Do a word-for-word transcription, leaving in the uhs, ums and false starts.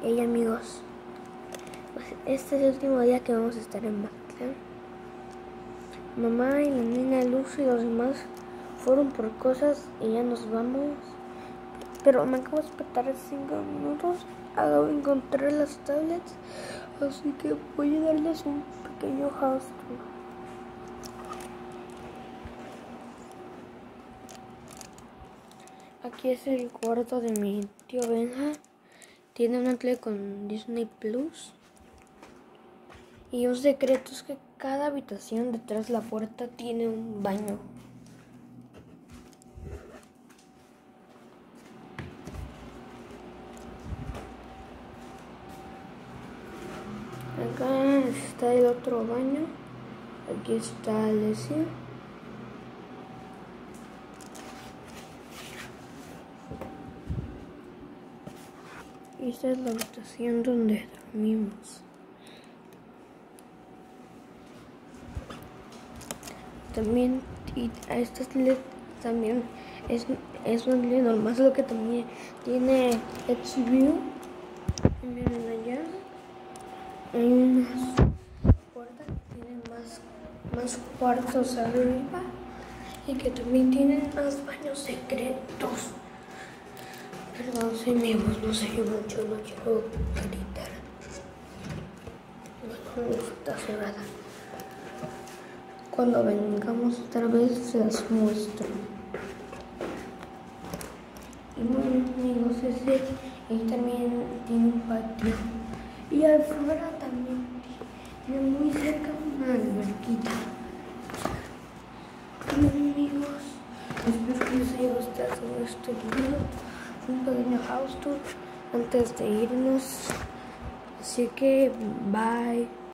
Hey amigos, pues este es el último día que vamos a estar en Mazatlán. Mamá y la niña Luz y los demás fueron por cosas y ya nos vamos. Pero me acabo de esperar cinco minutos. Acabo de encontrar las tablets, así que voy a darles un pequeño house tour. Aquí es el cuarto de mi tío Benja. Tiene una tele con Disney Plus. Y un secreto es que cada habitación detrás de la puerta tiene un baño. Acá está el otro baño. Aquí está Alessia. Y esta es la habitación donde dormimos. También, y a esta tele también es, es una tele normal, solo que también tiene H B O. Miren allá. Hay unas puertas que tienen más, más cuartos arriba y que también tienen más baños secretos. Perdón, soy mi voz, no sé mucho, no quiero gritar. No, no está cerrada. Cuando vengamos otra vez se las muestro. Y bueno amigos, ese ahí también tiene un patio. Y afuera también tiene muy cerca una alberquita. Y amigos, espero que les haya gustado este video. Un pequeño house tour antes de irnos. Así que bye.